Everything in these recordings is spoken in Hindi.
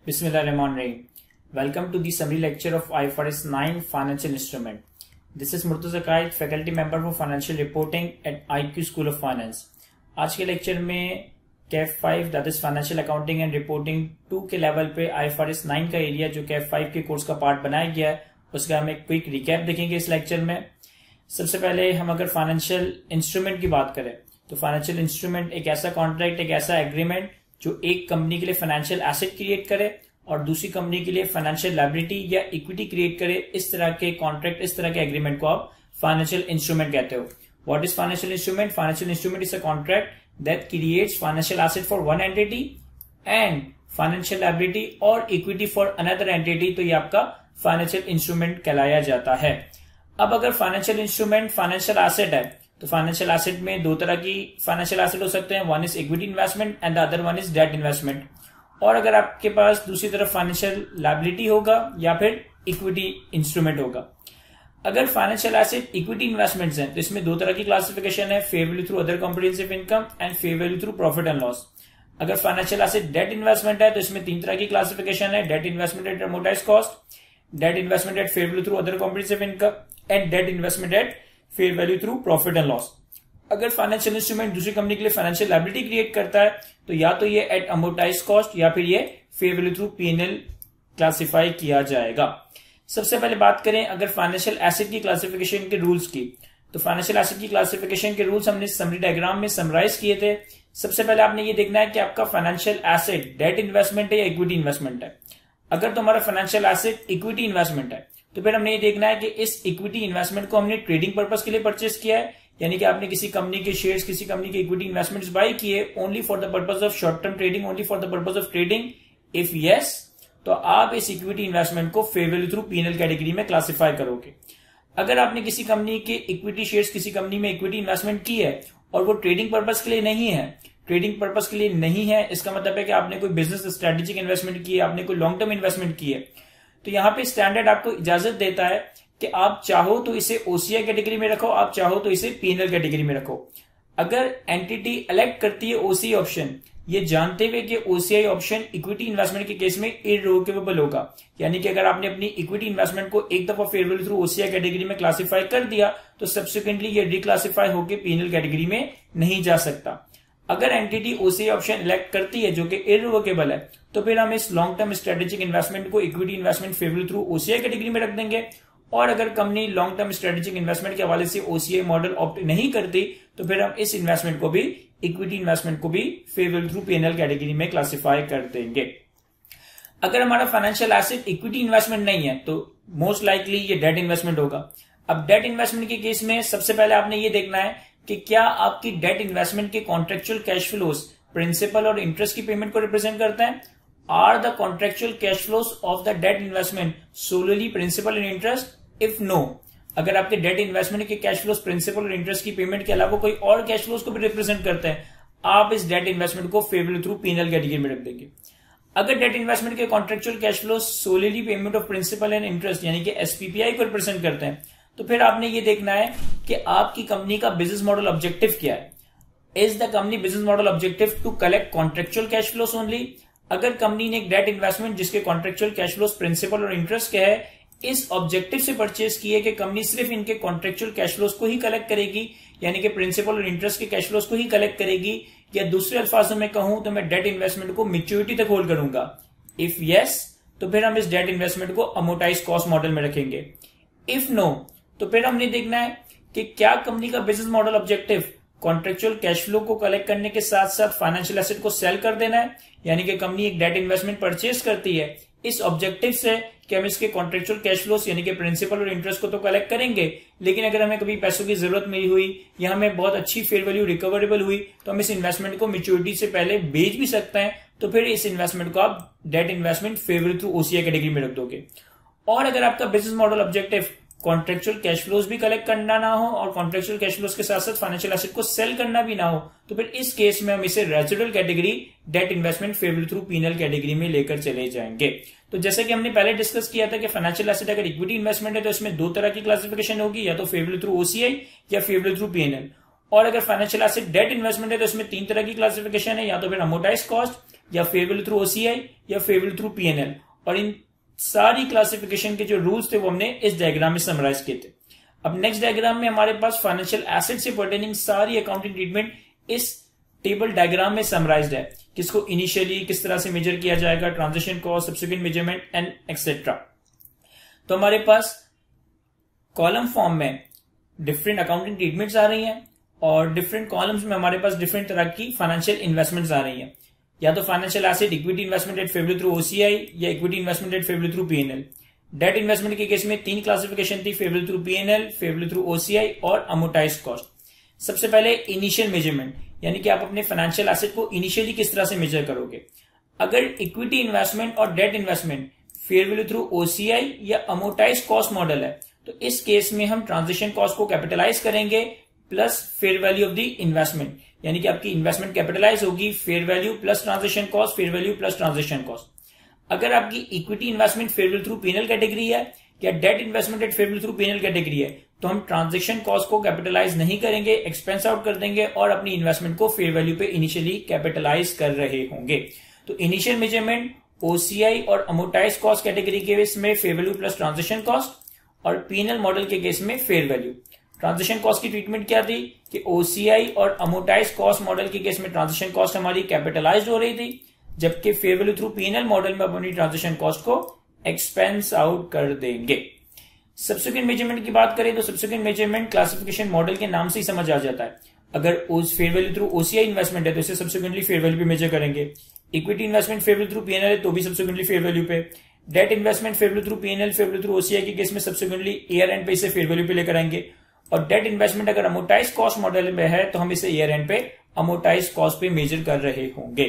Bismillahirrahmanirrahim. Welcome to the summary lecture of IFRS 9 Financial Instrument. This is Murtaza Qaid, faculty member for Financial Reporting at IQ School of Finance. आज के लेक्चर में CAF 5 that is financial accounting and reporting 2 के लेवल पे IFRS 9 का एरिया जो कैफ 5 के कोर्स का पार्ट बनाया गया है उसका हम एक क्विक रिकैप देखेंगे इस लेक्चर में। सबसे पहले हम अगर फाइनेंशियल इंस्ट्रूमेंट की बात करें तो फाइनेंशियल इंस्ट्रूमेंट एक ऐसा कॉन्ट्रैक्ट, एक ऐसा एग्रीमेंट जो एक कंपनी के लिए फाइनेंशियल एसेट क्रिएट करे और दूसरी कंपनी के लिए फाइनेंशियल लायबिलिटी या इक्विटी क्रिएट करे। इस तरह के कॉन्ट्रैक्ट, इस तरह के एग्रीमेंट को आप फाइनेंशियल इंस्ट्रूमेंट कहते हो। What is financial instrument? Financial instrument is a contract that creates financial asset for one entity and financial liability और इक्विटी फॉर अनदर एंटिटी। तो ये आपका फाइनेंशियल इंस्ट्रूमेंट कहलाया जाता है। अब अगर फाइनेंशियल इंस्ट्रूमेंट फाइनेंशियल एसेट है तो फाइनेंशियल एसेट में दो तरह की फाइनेंशियल एसेट हो सकते हैं, one is equity investment and the other one is debt investment. और अगर आपके पास दूसरी तरफ फाइनेंशियल लायबिलिटी होगा या फिर इक्विटी इंस्ट्रूमेंट होगा। अगर फाइनेंशियल एसेट इक्विटी इन्वेस्टमेंट्स हैं तो इसमें दो तरह की क्लासिफिकेशन है, fair value through other comprehensive income and fair value through profit and loss. अगर फाइनेंशियल एसेट डेट इन्वेस्टमेंट है तो इसमें तीन तरह की क्लासिफिकेशन है, debt investment at amortised cost, debt investment at fair value through other comprehensive income and debt investment at fair value through profit and loss. अगर फाइनेंशियल इंस्ट्रूमेंट दूसरी कंपनी के लिए फाइनेंशियल लायबिलिटी क्रिएट करता है तो या तो ये एट अमोर्टाइज्ड कॉस्ट या फिर ये fair value through P&L classify किया जाएगा। सबसे पहले बात करें अगर फाइनेंशियल एसेट की क्लासिफिकेशन के रूल्स की, तो फाइनेंशियल एसेट की क्लासिफिकेशन के रूल्स हमने समरी डायग्राम में समराइज किए थे। सबसे पहले आपने ये देखना है कि आपका फाइनेंशियल एसेट डेट इन्वेस्टमेंट है या इक्विटी इन्वेस्टमेंट है। अगर तो हमारा फाइनेंशियल एसेट इक्विटी इन्वेस्टमेंट है तो फिर हमने ये देखना है कि इस इक्विटी इन्वेस्टमेंट को हमने ट्रेडिंग पर्पज के लिए परचेस किया है, यानी कि आपने किसी कंपनी के शेयर्स, किसी कंपनी के इक्विटी इन्वेस्टमेंट्स बाय किए only for the purpose of short term trading, only for the purpose of trading. If yes तो आप इस इक्विटी इन्वेस्टमेंट को fair value through P&L category में क्लासिफाई करोगे। अगर आपने किसी कंपनी के इक्विटी शेयर्स, किसी कंपनी में इक्विटी इन्वेस्टमेंट की है और वो ट्रेडिंग पर्पज के लिए नहीं है, ट्रेडिंग पर्पज के लिए नहीं है इसका मतलब है कि आपने कोई बिजनेस स्ट्रेटेजिक इन्वेस्टमेंट की है, आपने कोई लॉन्ग टर्म इन्वेस्टमेंट की है, तो यहां पे स्टैंडर्ड आपको इजाजत देता है कि आप चाहो तो इसे OCI कैटेगरी में रखो, आप चाहो तो इसे P&L कैटेगरी में रखो। अगर एंटिटी इलेक्ट करती है OCI ऑप्शन, ये जानते हुए कि OCI ऑप्शन इक्विटी इन्वेस्टमेंट के केस में इररिवोकेबल होगा, यानी कि अगर आपने अपनी इक्विटी इन्वेस्टमेंट को एक दफा fair value through OCI category में क्लासिफाई कर दिया तो सब्सिक्वेंटली ये रिक्लासिफाई होकर P&L कैटेगरी में नहीं जा सकता। अगर एंटिटी OCI ऑप्शन इलेक्ट करती है जो कि इररिवोकेबल है तो फिर हम इस लॉन्ग टर्म स्ट्रेटेजिक इन्वेस्टमेंट को equity investment fair value through OCI category में रख देंगे। और अगर company long term strategic investment के हवाले से OCI मॉडल ऑप्ट नहीं करती तो फिर हम इस इन्वेस्टमेंट को भी, इक्विटी इन्वेस्टमेंट को भी fair value through P&L category में क्लासिफाई कर देंगे। अगर हमारा फाइनेंशियल एसेट इक्विटी इन्वेस्टमेंट नहीं है तो मोस्ट लाइकली ये डेट इन्वेस्टमेंट होगा। अब डेट इन्वेस्टमेंट के केस में सबसे पहले आपने ये देखना है कि क्या आपकी डेट इन्वेस्टमेंट के कॉन्ट्रेक्चुअल कैश फ्लोज प्रिंसिपल और इंटरेस्ट की पेमेंट को रिप्रेजेंट करते हैं। Are the contractual cash flows of the debt investment solely principal and interest? If no, अगर आपके डेट इन्वेस्टमेंट के कैश फ्लोज प्रिंसिपल और इंटरेस्ट की पेमेंट के अलावा कोई और कैश फ्लोज को भी रिप्रेजेंट करते हैं, आप इस डेट इन्वेस्टमेंट को fair value through P&L category में रख देंगे। अगर डेट इन्वेस्टमेंट के contractual cash flows solely payment of principal and interest यानी कि SPPI को रिप्रेजेंट करते हैं तो फिर आपने ये देखना है कि आपकी कंपनी का बिजनेस मॉडल ऑब्जेक्टिव क्या है। Is the company business model objective to collect contractual cash flows only? अगर कंपनी ने एक डेट इन्वेस्टमेंट जिसके कॉन्ट्रेक्चुअल कैश फ्लोज प्रिंसिपल और इंटरेस्ट के है इस ऑब्जेक्टिव से परचेज किए कि कंपनी सिर्फ इनके कॉन्ट्रेक्चुअल कैश फ्लोज को ही कलेक्ट करेगी, यानी कि प्रिंसिपल और इंटरेस्ट के कैश फ्लोज को ही कलेक्ट करेगी, या दूसरे अल्फाजों में कहूं तो मैं डेट इन्वेस्टमेंट को मैच्योरिटी तक होल्ड करूंगा। इफ यस तो फिर हम इस डेट इन्वेस्टमेंट को अमोर्टाइज्ड कॉस्ट मॉडल में रखेंगे। इफ नो तो फिर हमने देखना है कि क्या कंपनी का business model objective contractual cash flow को कलेक्ट करने के साथ साथ फाइनेंशियल एसेट को सेल कर देना है, यानी कि कंपनी एक डेट इन्वेस्टमेंट परचेज करती है इस ऑब्जेक्टिव से कि हम इसके कॉन्ट्रेक्चुअल कैश फ्लोस यानी कि प्रिंसिपल और इंटरेस्ट को तो कलेक्ट करेंगे, लेकिन अगर हमें कभी पैसों की जरूरत नहीं हुई या हमें बहुत अच्छी फेयर वैल्यू रिकवरेबल हुई तो हम इस इन्वेस्टमेंट को मैच्योरिटी से पहले बेच भी सकते हैं, तो फिर इस इन्वेस्टमेंट को आप debt investment fair value through OCI category में रख दोगे। और अगर आपका business model objective contractual cash flows भी कलेक्ट करना ना हो और कॉन्ट्रेक्चुअल कैश फ्लोज के साथ साथ फाइनेंशियल एसेट को सेल करना भी ना हो तो फिर इस केस में हम इसे residual category debt investment fair value through P&L category में लेकर चले जाएंगे। तो जैसे कि हमने पहले डिस्कस किया था कि फाइनेंशियल एसेट अगर इक्विटी इन्वेस्टमेंट है तो इसमें दो तरह की क्लासिफिकेशन होगी, या तो फेयर वैल्यू थ्रू OCI या फेयर वैल्यू थ्रू P&L। और अगर फाइनेंशियल एसेट डेट इन्वेस्टमेंट है तो इसमें तीन तरह की क्लासिफिकेशन है, या तो फिर अमोर्टाइज्ड कॉस्ट, या फेयर वैल्यू थ्रू ओसीआई या फेयर वैल्यू थ्रू पीएनएल। और इन सारी क्लासिफिकेशन के जो रूल्स थे वो हमने इस डायग्राम में समराइज किए थे। अब नेक्स्ट डायग्राम में हमारे पास फाइनेंशियल एसेट से पर्टेनिंग सारी अकाउंटिंग ट्रीटमेंट इस टेबल डायग्राम में समराइज्ड है, किसको इनिशियली किस तरह से मेजर किया जाएगा, transaction cost, subsequent measurement and etcetera. तो हमारे पास कॉलम फॉर्म में डिफरेंट अकाउंटिंग ट्रीटमेंट्स आ रही हैं और डिफरेंट कॉलम्स में हमारे पास डिफरेंट तरह की फाइनेंशियल इन्वेस्टमेंट्स आ रही हैं, या तो financial asset equity investment at fair value through OCI या equity investment at fair value through PNL. Debt investment के केस में 3 क्लासिफिकेशन थी, fair value through PNL, fair value through OCI और अमोर्टाइज्ड कॉस्ट। सबसे पहले इनिशियल मेजरमेंट, यानी कि आप अपने फाइनेंशियल एसेट को इनिशियली किस तरह से मेजर करोगे। अगर इक्विटी इन्वेस्टमेंट और debt investment fair value through OCI या अमोर्टाइज्ड कॉस्ट मॉडल है, तो इस केस में हम ट्रांजेक्शन कॉस्ट को कैपिटलाइज करेंगे plus fair value of the investment, यानी कि आपकी इन्वेस्टमेंट कैपिटलाइज होगी, fair value plus transaction cost, fair value plus transaction cost. अगर आपकी equity investment fair value through PNL category है या debt investment at fair value through PNL category है, तो हम ट्रांजेक्शन कॉस्ट को कैपिटलाइज नहीं करेंगे, एक्सपेंस आउट कर देंगे और अपनी इन्वेस्टमेंट को फेयर वैल्यू पे इनिशियली कैपिटलाइज कर रहे होंगे। तो इनिशियल मेजरमेंट ओसीआई और अमोर्टाइज्ड कॉस्ट कैटेगरी के केस में fair value plus transaction cost, और पीएनएल मॉडल के केस में फेयर वैल्यू। ट्रांजेक्शन कॉस्ट की ट्रीटमेंट क्या थी कि ओसीआई और अमोर्टाइज्ड कॉस्ट मॉडल के केस में ट्रांजेक्शन कॉस्ट हमारी कैपिटलाइज्ड हो रही थी, जबकि fair value through PNL model में अपनी ट्रांजेक्शन कॉस्ट को एक्सपेंस आउट कर देंगे। सब्सिक्वेंट मेजरमेंट की बात करें तो सब्सिक्वेंट मेजरमेंट क्लासिफिकेशन मॉडल के नाम से ही समझ आ जाता है। अगर उस fair value through OCI investment है तो इसे सब्सिक्वेंटली फेयर वैल्यू पे मेजर करेंगे। Equity investment fair value through PNL है तो भी सब्सिक्वेंटली फेयर वैल्यू पे। Debt investment fair value through PNL, fair value through OCI के केस में सब्सिक्वेंटली ईयर एंड पे इसे फेयर वैल्यू पे लेकर आएंगे। और डेट इन्वेस्टमेंट अगर अमोर्टाइज्ड कॉस्ट मॉडल में है तो हम इसे ईयर एंड पे अमोर्टाइज्ड कॉस्ट पे मेजर कर रहे होंगे।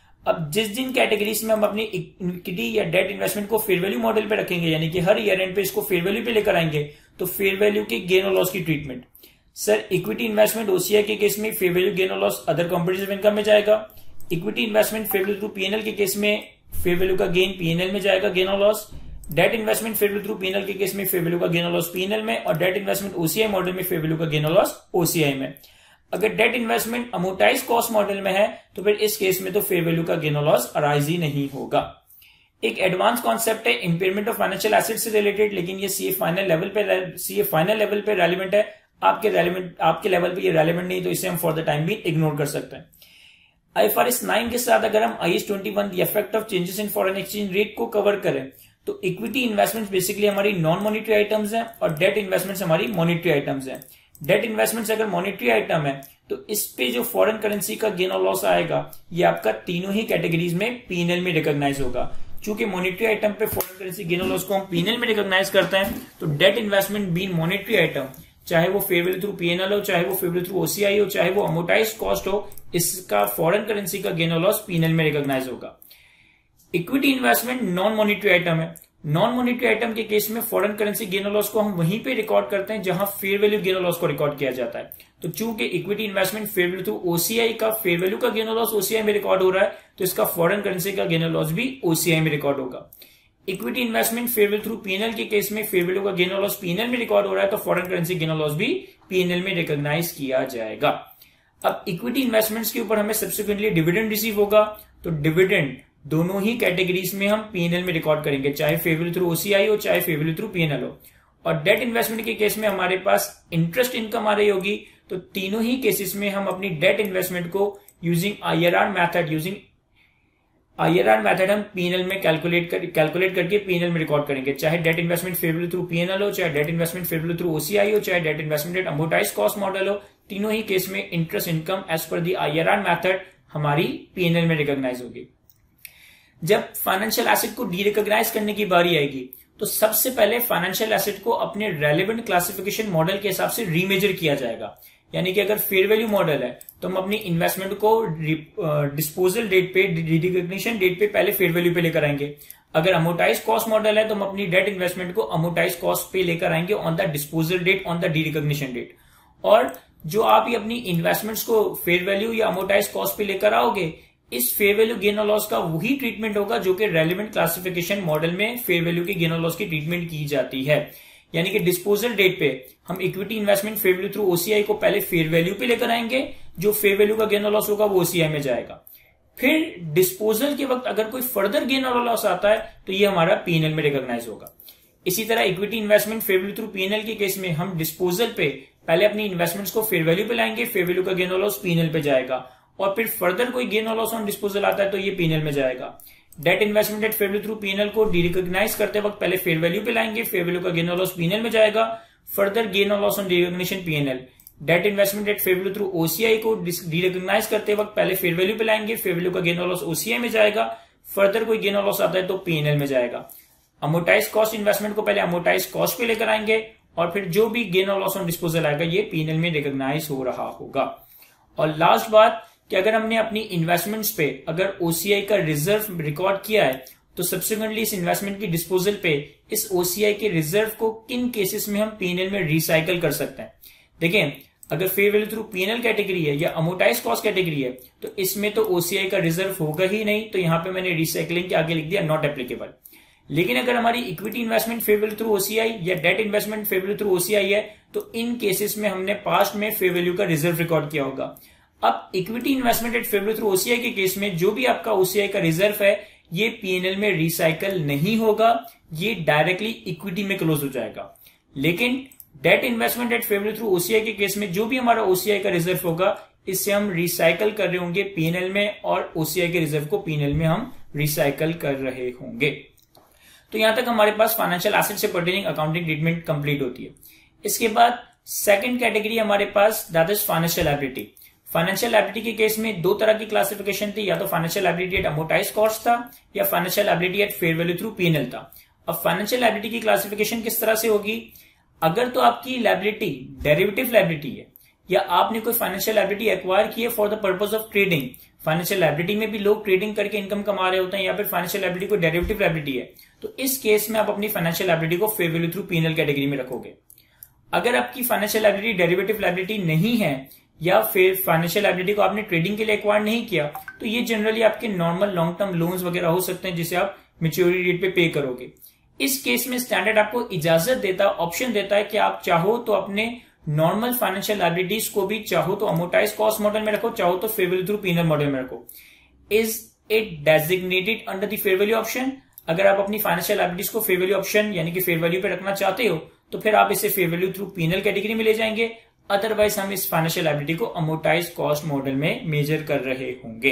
अब जिस जिन कैटेगरीज में हम अपनी इक्विटी या डेट इन्वेस्टमेंट को फेयर वैल्यू मॉडल पे रखेंगे, यानी कि हर ईयर एंड पे इसको फेयर वैल्यू पे लेकर आएंगे, तो फेयर वैल्यू के गेन और लॉस की treatment. Sir equity investment OCI के केस में फेयर वैल्यू गेन और लॉस अदर कॉम्प्रिहेंसिव इनकम में जाएगा। Equity investment fair value through PNL के केस में फेयर वैल्यू का गेन पीएनएल में जाएगा, गेन और loss. Debt investment fair value through PNL के केस में फेयर वैल्यू का गेन और लॉस पीएनएल में, और डेट इन्वेस्टमेंट ओसीआई मॉडल में फेयर वैल्यू का गेन और लॉस ओसीआई में। अगर debt investment amortised cost model में है तो फिर इस केस में तो फेयर वैल्यू का गेन और लॉस अराइज ही नहीं होगा। एक एडवांस कॉन्सेप्ट है इम्पेयरमेंट ऑफ फाइनेंशियल एसेट से रिलेटेड, लेकिन ये सीए फाइनल लेवल पे रेलिवेंट है। आपके लेवल पे ये रेलिवेंट नहीं, तो इसे हम फॉर द टाइम भी इग्नोर कर सकते हैं। आईएफआरएस 9 के साथ अगर हम IAS 21 the effect of changes in foreign exchange rate को कवर करें तो इक्विटी इन्वेस्टमेंट्स बेसिकली हमारी नॉन मॉनिटरी आइटम्स हैं और डेट इन्वेस्टमेंट्स हमारी मॉनिटरी आइटम्स हैं। डेट इन्वेस्टमेंट्स अगर मॉनिटरी आइटम है तो इस पे जो फॉरेन करेंसी का गेन और लॉस आएगा ये आपका तीनों ही कैटेगरीज में पीएनएल में रिकॉग्नाइज होगा। चूंकि मॉनिटरी आइटम पे फॉरेन करेंसी गेन और लॉस को हम पीएनएल में रिकॉग्नाइज करते हैं, तो debt investment being monetary item, चाहे वो फेयर वैल्यू थ्रू पीएनएल हो, चाहे वो फेयर वैल्यू थ्रू ओसीआई हो, चाहे वो अमोर्टाइज्ड कॉस्ट हो, इसका फॉरेन करेंसी का गेन और लॉस पीएनएल में रिकॉग्नाइज होगा। Equity investment non monetary item है। नॉन मॉनिटरी आइटम के केस में फॉरेन करेंसी गेन और लॉस को हम वहीं पे रिकॉर्ड करते हैं जहां फेयर वैल्यू गेन और लॉस को रिकॉर्ड किया जाता है। तो चूंकि equity investment fair value through OCI का फेयर वैल्यू का गेन और लॉस ओसीआई में रिकॉर्ड हो रहा है, तो इसका फॉरेन करेंसी का गेन और लॉस भी ओसीआई में रिकॉर्ड होगा। Equity investment fair value through PNL के केस में फेयर वैल्यू का गेन और लॉस पीएनएल में रिकॉर्ड हो रहा है, तो फॉरेन करेंसी गेन और लॉस भी पीएनएल में रिकॉग्नाइज किया जाएगा। अब इक्विटी इन्वेस्टमेंट्स के ऊपर हमें सब्सिक्वेंटली डिविडेंड रिसीव होगा, तो डिविडेंड दोनों ही कैटेगरीज में हम पीएनएल में रिकॉर्ड करेंगे, चाहे फेयर वैल्यू थ्रू ओसीआई हो, चाहे फेयर वैल्यू थ्रू पीएनएल हो। और डेट इन्वेस्टमेंट के केस में हमारे पास इंटरेस्ट इनकम आ रही होगी, तो तीनों ही केसेस में हम अपनी डेट इन्वेस्टमेंट को यूजिंग आईआरआर मेथड हम पीएनएल में कैलकुलेट करके पीएनएल में रिकॉर्ड करेंगे, चाहे debt investment fair value through PNL हो, चाहे debt investment fair value through OCI हो, चाहे debt investment at amortised cost model हो। तीनों ही केस में interest income as per the IRR method हमारी पीएनएल में रिकॉग्नाइज होगी। जब फाइनेंशियल एसेट को डी रिकॉग्नाइज करने की बारी आएगी तो सबसे पहले फाइनेंशियल एसेट को अपने रेलेवेंट क्लासिफिकेशन मॉडल के हिसाब से रीमेजर किया जाएगा। यानी कि अगर फेयर वैल्यू मॉडल है तो हम अपनी इन्वेस्टमेंट को डिस्पोजल डेट पे, रिकॉग्निशन डेट पे पहले फेयर वैल्यू पे लेकर आएंगे। अगर अमोर्टाइज्ड कॉस्ट मॉडल है तो हम अपनी डेट इन्वेस्टमेंट को अमोर्टाइज्ड कॉस्ट पे लेकर आएंगे on the disposal date, on the derecognition date. और जो आप ये अपनी इन्वेस्टमेंट्स को फेयर वैल्यू या अमोर्टाइज्ड कॉस्ट पे लेकर आओगे, इस फेयर वैल्यू गेन और लॉस का वही ट्रीटमेंट होगा जो कि रेलेवेंट क्लासिफिकेशन मॉडल में फेयर वैल्यू के गेन और लॉस की ट्रीटमेंट की जाती है। यानी कि डिस्पोजल डेट पे हम equity investment fair value through OCI को पहले फेयर वैल्यू पे लेकर आएंगे, जो फेयर वैल्यू का गेन और लॉस होगा वो ओसीआई में जाएगा। फिर डिस्पोजल के वक्त अगर कोई फर्दर गेन और लॉस आता है तो ये हमारा पीएनएल में रिकॉग्नाइज होगा। इसी तरह equity investment fair value through PNL के केस में हम डिस्पोजल पे पहले अपनी इन्वेस्टमेंट्स को फेयर वैल्यू पे लाएंगे, फेयर वैल्यू का गेन और लॉस पीएनएल पे जाएगा, और फिर फर्दर कोई गेन और लॉस ऑन डिस्पोजल आता है तो ये पीएनएल में जाएगा। Debt investment at fair value through PNL को डीरिकॉग्नाइज करते वक्त पहले फेयर वैल्यू पे लाएंगे, फेयर वैल्यू का गेन और लॉस पीएनएल में जाएगा, फर्दर गेन और loss on derecognition PNL. Debt investment at fair value through OCI को डीरिकॉग्नाइज करते वक्त पहले फेयर वैल्यू पे लाएंगे, फेयर वैल्यू का गेन और लॉस ओसीआई में जाएगा, फर्दर कोई गेन और लॉस आता है तो पीएनएल में जाएगा। अमोर्टाइज कॉस्ट इन्वेस्टमेंट को पहले अमोर्टाइज कॉस्ट पे लेकर आएंगे, और फिर जो भी गेन और लॉस ऑन डिस्पोजल आएगा ये पीएनएल में रिकॉग्नाइज हो रहा होगा। और लास्ट बात कि अगर हमने अपनी इन्वेस्टमेंट्स पे अगर ओसीआई का रिजर्व रिकॉर्ड किया है तो सब्सिक्वेंटली इस इन्वेस्टमेंट की डिस्पोजल पे इस ओसीआई के रिजर्व को किन केसेस में हम पीएनएल में रिसाइकल कर सकते हैं। देखें, अगर fair value through PNL category है या अमोर्टाइज कॉस्ट कैटेगरी है तो इसमें तो ओसीआई का रिजर्व होगा ही नहीं, तो यहां पे मैंने रिसाइकलिंग के आगे लिख दिया नॉट एप्लीकेबल। लेकिन अगर हमारी equity investment fair value through OCI या debt investment fair value through OCI है तो इन केसेस में हमने पास्ट में फेयर वैल्यू का रिजर्व रिकॉर्ड किया होगा। अब equity investment at fair value through OCI के केस में जो भी आपका ओसीआई का रिजर्व है ये पीएनएल में रिसाइकल नहीं होगा, ये डायरेक्टली इक्विटी में क्लोज हो जाएगा। लेकिन debt investment at fair value through OCI के केस में जो भी हमारा ओसीआई का रिजर्व होगा इससे हम रिसाइकल कर रहे होंगे पीएनएल में, और ओसीआई के रिजर्व को पीएनएल में हम रिसाइकल कर रहे होंगे। तो यहां तक हमारे पास फाइनेंशियल एसेट से पर्टेनिंग अकाउंटिंग ट्रीटमेंट कंप्लीट होती है। इसके बाद सेकंड कैटेगरी हमारे पास that is financial liability. Financial liability के केस में दो तरह की क्लासिफिकेशन थी, या तो financial liability at amortised cost था या financial liability at fair value through PNL था। अब फाइनेंशियल लायबिलिटी की क्लासिफिकेशन किस तरह से होगी? अगर तो आपकी लायबिलिटी डेरिवेटिव लायबिलिटी है या आपने कोई फाइनेंशियल लायबिलिटी एक्वायर की है for the purpose of trading, financial liability में भी लोग ट्रेडिंग करके इनकम कमा रहे होते हैं, या फिर फाइनेंशियल लायबिलिटी को डेरिवेटिव लायबिलिटी है, तो इस केस में आप अपनी फाइनेंशियल लायबिलिटी को fair value through PNL category में रखोगे। अगर आपकी फाइनेंशियल लायबिलिटी डेरिवेटिव लायबिलिटी नहीं है या फिर फाइनेंशियल लायबिलिटी को आपने ट्रेडिंग के लिए एक्वायर नहीं किया तो ये जनरली आपके नॉर्मल लॉन्ग टर्म लोन्स वगैरह हो सकते हैं जिसे आप मैच्योरिटी डेट पे पे करोगे। इस केस में स्टैंडर्ड आपको इजाजत देता है, ऑप्शन देता है कि आप चाहो तो अपने नॉर्मल फाइनेंशियल लायबिलिटीज को भी चाहो तो अमोर्टाइज कॉस्ट मॉडल में रखो, चाहो तो fair value through PNL model में रखो। Is it designated under the fair value option? अगर आप अपनी फाइनेंशियल लायबिलिटीज को फेयर वैल्यू ऑप्शन यानी कि फेयर वैल्यू पे रखना चाहते हो तो फिर आप इसे fair value through PNL category में ले जाएंगे, अदरवाइज हम इस फाइनेंशियल लायबिलिटी को अमोर्टाइज कॉस्ट मॉडल में मेजर कर रहे होंगे।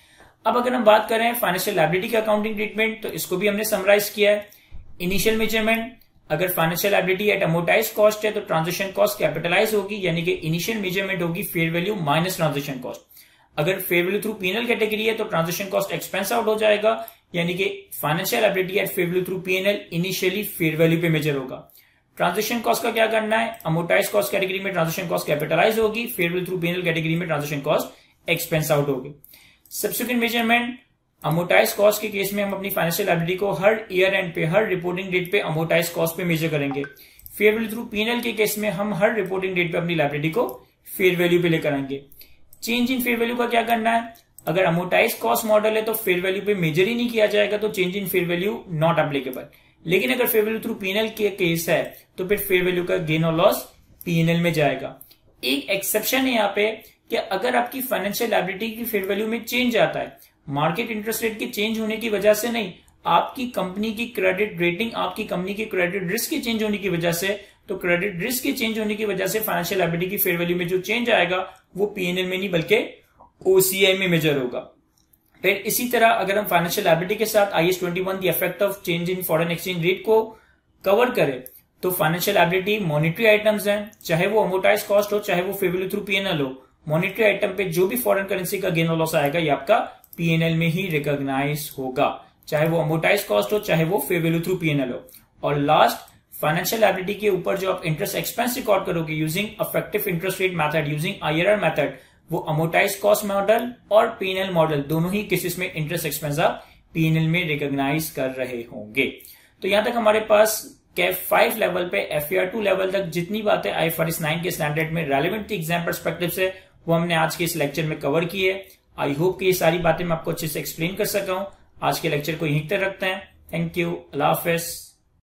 अब अगर हम बात करें फाइनेंशियल लायबिलिटी का अकाउंटिंग ट्रीटमेंट तो इसको भी हमने समराइज किया है। इनिशियल मेजरमेंट, अगर financial liability at amortise cost है तो ट्रांजेक्शन कॉस्ट कैपिटलाइज होगी, यानी कि इनिशियल मेजरमेंट होगी fair value minus transaction cost. अगर fair value through PNL category है तो ट्रांजेक्शन कॉस्ट एक्सपेंस आउट हो जाएगा, यानी कि financial liability at fair value through PNL initially fair value पे मेजर होगा। ट्रांजेक्शन कॉस्ट का क्या करना है? अमोर्टाइज कॉस्ट कैटेगरी में ट्रांजेक्शन कॉस्ट कैपिटलाइज होगी, fair value through PNL category में ट्रांजेक्शन कॉस्ट एक्सपेंस आउट होगी। सब्सिक्वेंट मेजरमेंट, अमोर्टाइज कॉस्ट के केस में हम अपनी फाइनेंशियल लायबिलिटी को हर ईयर एंड पे, हर रिपोर्टिंग डेट पे अमोर्टाइज कॉस्ट पे मेजर करेंगे। फेयर वैल्यू थ्रू पीएनएल के केस में हम हर रिपोर्टिंग डेट पे अपनी लायबिलिटी को फेयर वैल्यू पे लेकर आएंगे। चेंज इन फेयर वैल्यू का क्या करना है? अगर अमोर्टाइज कॉस्ट मॉडल है तो फेयर वैल्यू पे मेजर ही नहीं किया जाएगा, तो change in fair value not applicable. लेकिन अगर फेयर वैल्यू थ्रू पीएनएल के केस है तो फिर फेयर वैल्यू का गेन और लॉस पीएनएल में जाएगा। एक एक्सेप्शन है यहाँ पे कि अगर आपकी फाइनेंशियल लायबिलिटी की फेयर वैल्यू में चेंज आता है, मार्केट इंटरेस्ट रेट के चेंज होने की वजह से नहीं, आपकी कंपनी की क्रेडिट रेटिंग, आपकी कंपनी की क्रेडिट रिस्क के चेंज होने की वजह से, तो क्रेडिट रिस्क के चेंज होने की वजह से फाइनेंशियल लायबिलिटी की फेयर वैल्यू में जो चेंज आएगा वो पीएनएल में नहीं बल्कि ओसीआई में मेजर होगा। फिर इसी तरह अगर हम फाइनेंशियल लायबिलिटी के साथ IAS 21 the effect of change in foreign exchange rate को कवर करें तो फाइनेंशियल लायबिलिटी मॉनिटरी आइटम्स हैं, चाहे वो अमोर्टाइज कॉस्ट हो चाहे वो फेयर वैल्यू थ्रू पीएनएल हो, मॉनिटरी आइटम पे जो भी फॉरेन करेंसी का गेन और लॉस आएगा ये आपका पीएनएल में ही रिकॉग्नाइज होगा, चाहे वो अमोर्टाइज कॉस्ट हो चाहे वो फेयर वैल्यू थ्रू पीएनएल हो। और लास्ट, फाइनेंशियल लायबिलिटी के ऊपर जो आप इंटरेस्ट एक्सपेंस रिकॉर्ड करोगे using effective interest rate method, using IRR method, वो अमोर्टाइज कॉस्ट मॉडल और पीएनएल मॉडल दोनों ही केसेस में इंटरेस्ट एक्सपेंस आप पीएनएल में रिकॉग्नाइज कर रहे होंगे। तो यहां तक हमारे पास कैप 5 लेवल पे FAR 2 लेवल तक जितनी बातें IFRS 9 के स्टैंडर्ड में रेलेवेंट थी एग्जाम पर्सपेक्टिव से वो हमने आज के इस लेक्चर में कवर की है। आई होप कि ये सारी बातें मैं आपको अच्छे से एक्सप्लेन कर सका हूं। आज के लेक्चर को यहीं तक रखते हैं। थैंक यू, अल्लाह हाफिज।